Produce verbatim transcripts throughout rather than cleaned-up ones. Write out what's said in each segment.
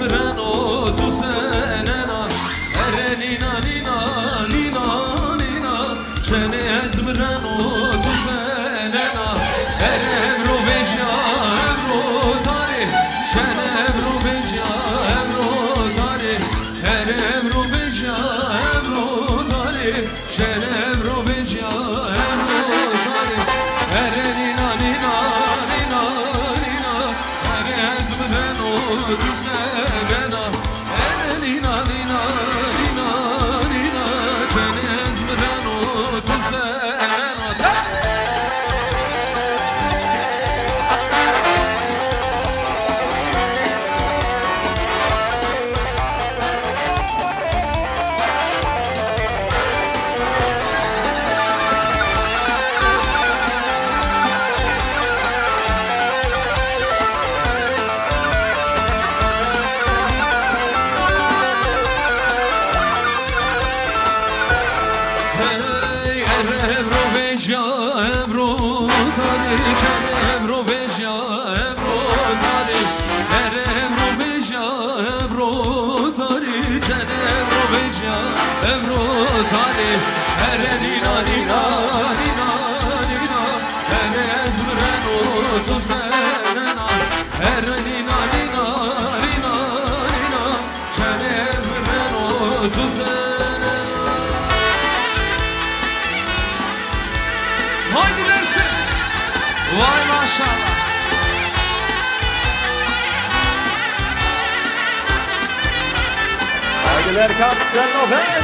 برنو تو سننا ارنینا نینا نینا نینا چنه از برنو تو سننا ارم رو بجا امرو تاری چنه امرو بجا امرو تاری ارم رو بجا امرو تاری چنه امرو بجا امرو تاری ارنینا نینا نینا نینا اره از برنو تو سننا ارنینا نینا نینا نینا چنه از برنو تو سننا Vay maşallah. Haydiler kapsın o ben.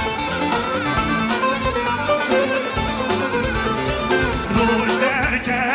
روز در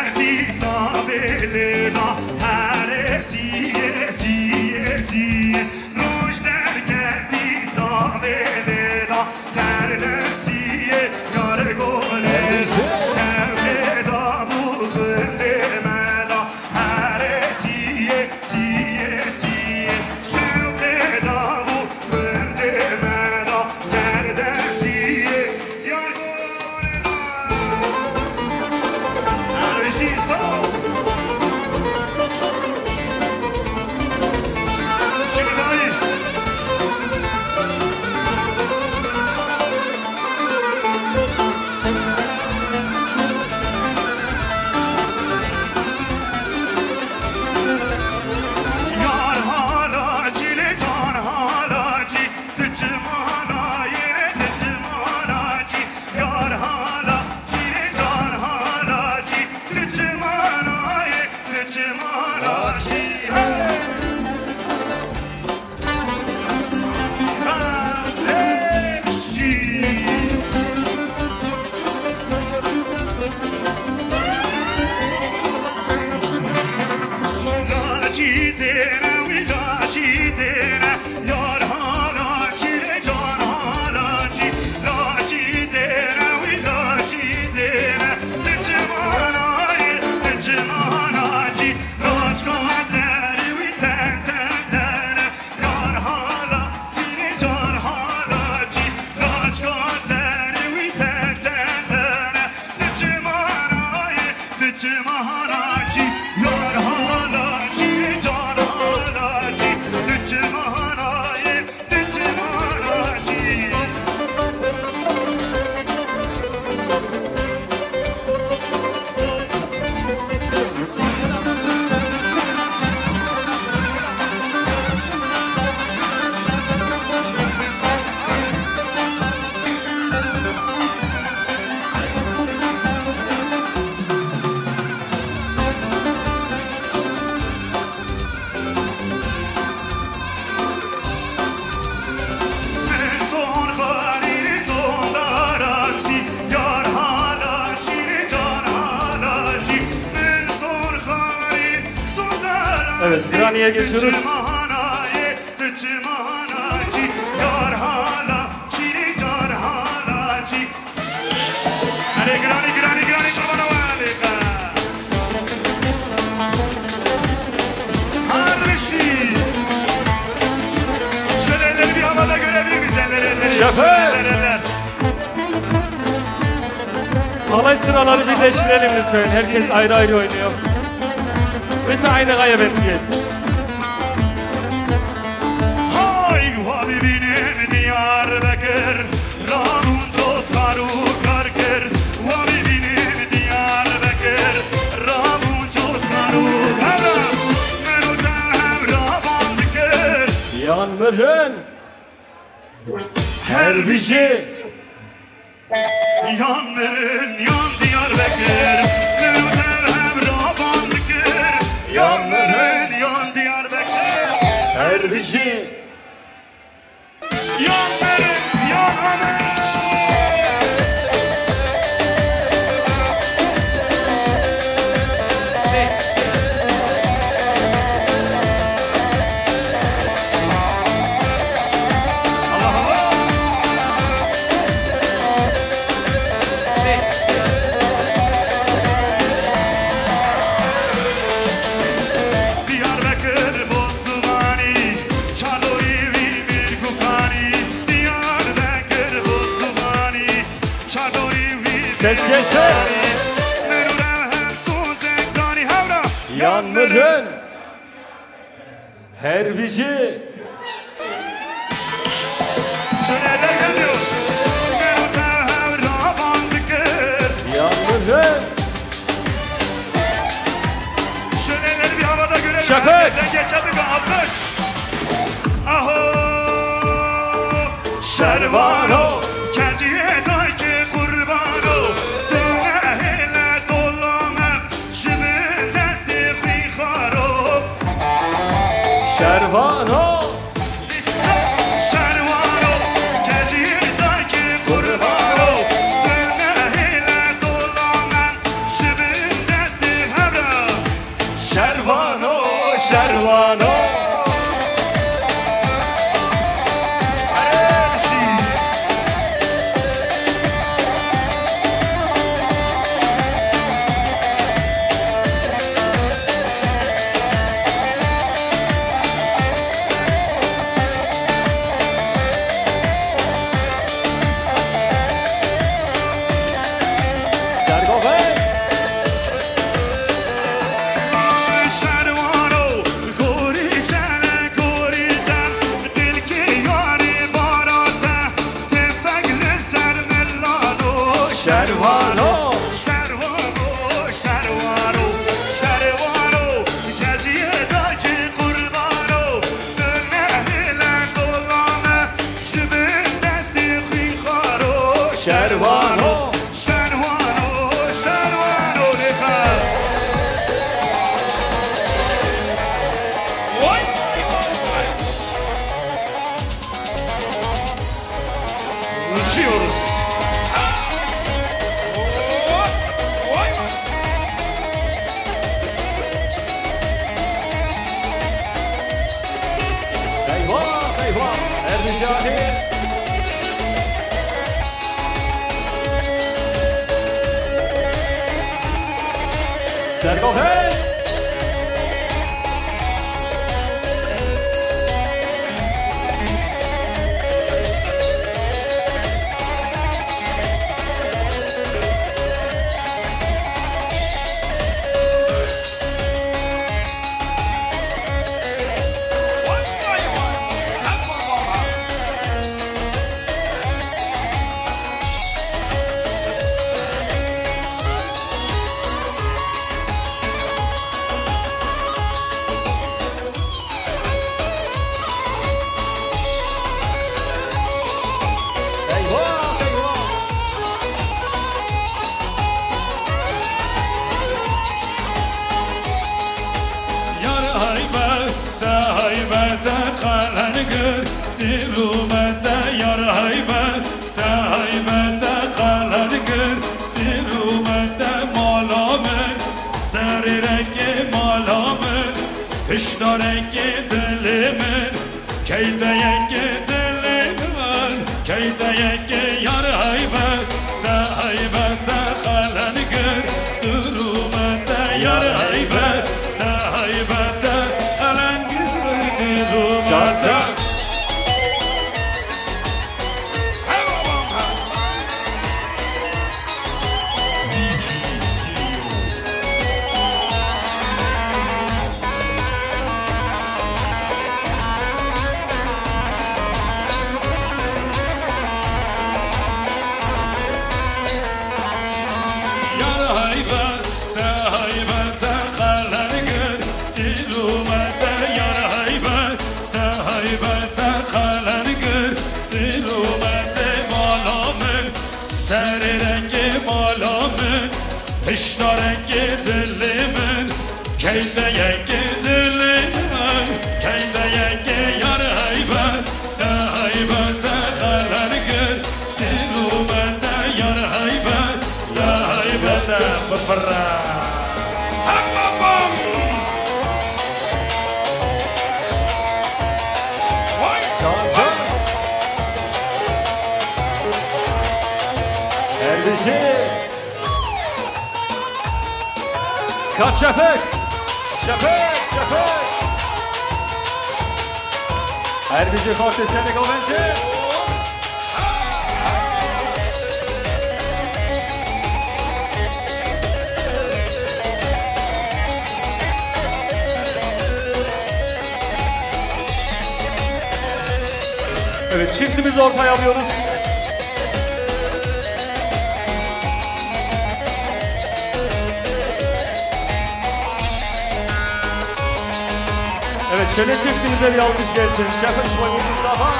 Evet, Granny'e geçiyoruz. Şoför! Halay sıraları birleştirelim lütfen. Herkes ayrı ayrı oynuyor. Bitte eine Reihe wegziehen. Hay Habibinin Diyarbakır, Ramun çok karu karkır. Habibinin Diyarbakır, Ramun çok karu karkır. Merutem Rabandıkır. Yanmırın. Her bir şey. Yanmırın yan Diyarbakır. Merutem Rabandıkır. Yanmırın yan Diyarbakır. Her bir şey. Yanmırın yan Amer. Ses gelse. Yanmırın. Her bir şey. Şöyle geliyor. Yanmırın. Şöyle bir havada görelim. Şoför. Geçelim ve alkış. Aho. Şervano. Keziye dayke. Şervano. Şervano. Kezidaki kurbano. Dönehile dolanan şibin desti hebra. Şervano. Şervano. سرگاهت اشتارك دل من کیدایک دل من کیدایک یار هیبت تا هیبت خلنگر درومت یار هیبت تا هیبت خلنگر درومت اشتارک دل من کیدایک دل من کیدایک یار هیبت تا هیبت خلنگر درومت یار هیبت تا هیبت بفرا Kaç şefek, şefek, şefek. Her bici korktu seni goventi. Evet, çiftimizi ortaya alıyoruz. Evet, şöyle çiftimize bir alkış gelsin. Şefim İsmail Mustafa.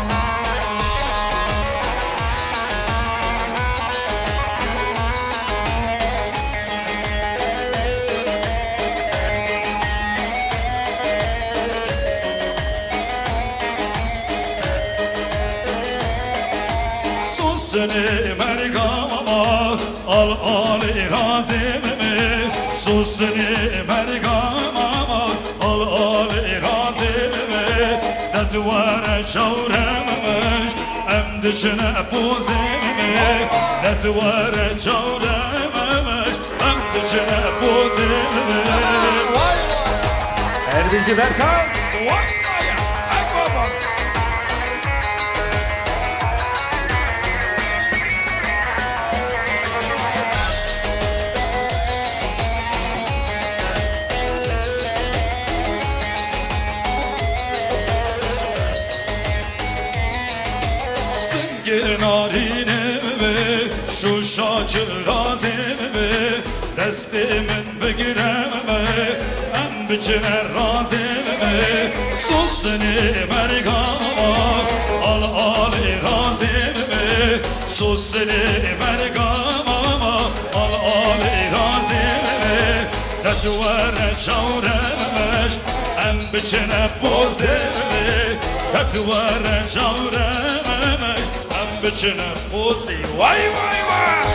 Susni mergama al al razime susni mergama al al razime dadwara çavramış em dişine pozime dadwara çavramış em dişine pozime Erbici Berkan. نارینه شو شاچ رازمه دستمن بگیرمه ام بچنه رازمه سوسنی مرگاما آل آل رازمه سوسنی مرگاما آل آل رازمه ددوار چورمش ام بچنه بوزمه ددوار چورمش بچنه بوزی وای وای وای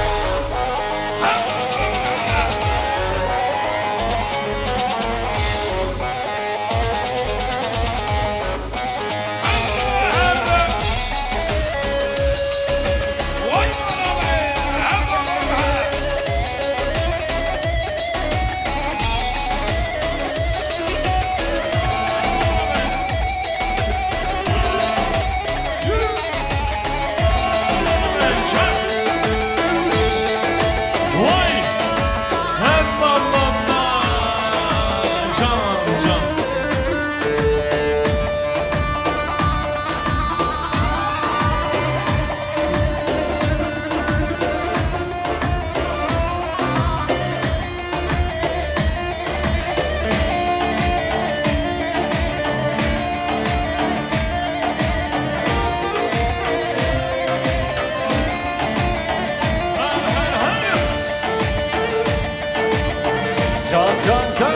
Can can can.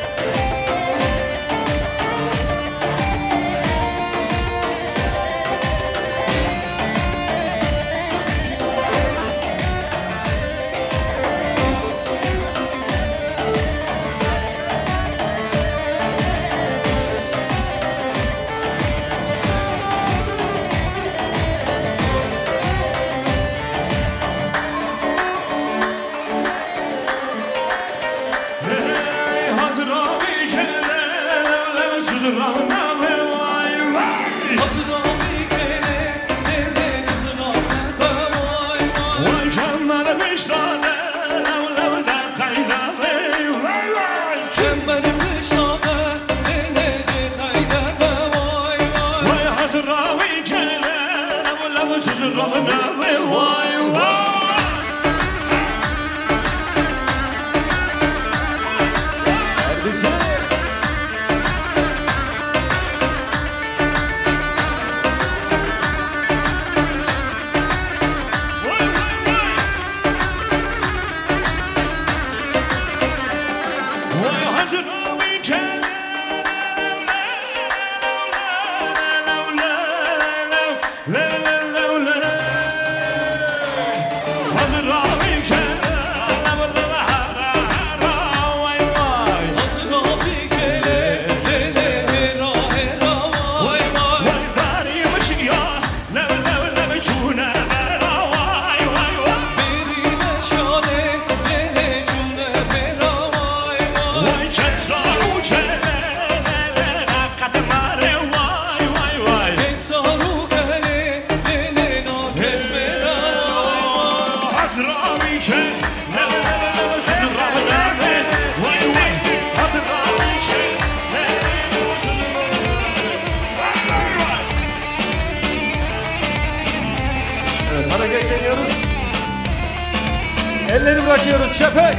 Elleri bırakıyoruz şefek.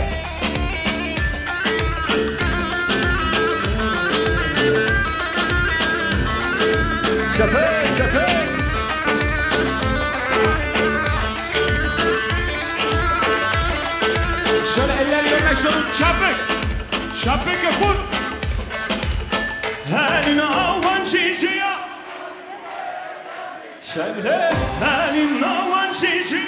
Şefek, şefek. Şöyle eller görmek zorun. Şefek. Şefek yapın. Elini avan çiçeğe. Şemle. Elini avan çiçeğe.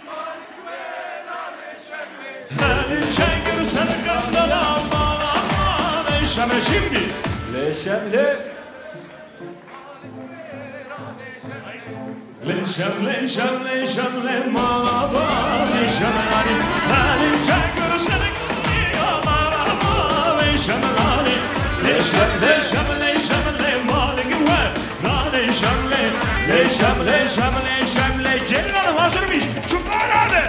Elin şengir seni kandala bağlama. Leşeme şimdi. Leşemle. Leşem, leşem, leşem, lemalaba. Leşem, elin. Elin şengir seni kandala bağlama. Leşem, elin. Leşem, leşem, leşem, lemalaba. Leşem, leşem, leşem, leşem, leşem. Gelin hanım hazırmış. Çublar hadi.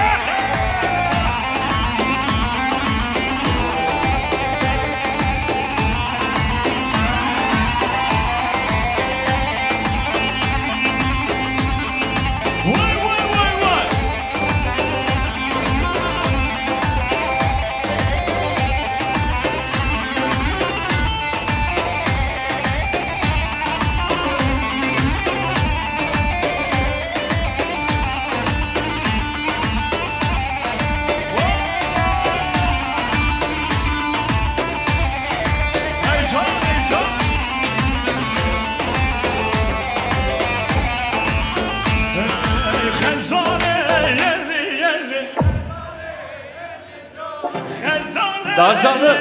Daha canlı.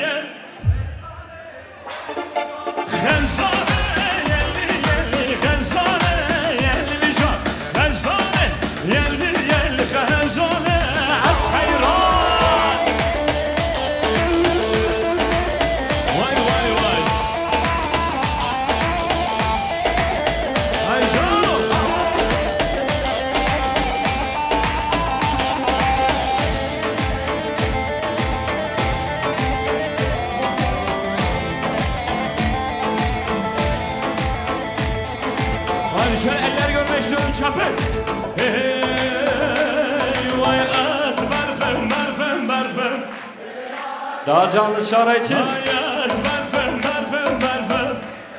Şöyle eller görmek istiyorum çapı. Hey vay az barfem barfem barfem. Daha canlı şara için. Vay az barfem barfem barfem.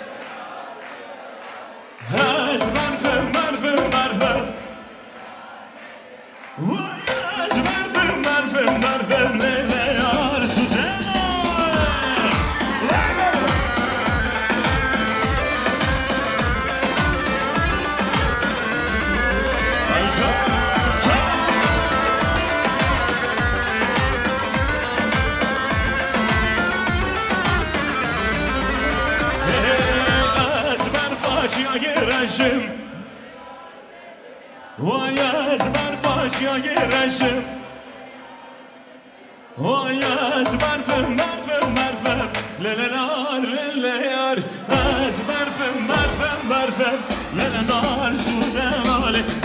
Az barfem barfem barfem. Vay az barfem barfem barfem. Lele yar tude. رشم وای از برفاشیای رشم وای از برفم برفم برفم للنار للیار از برفم برفم برفم للنار زوده ماله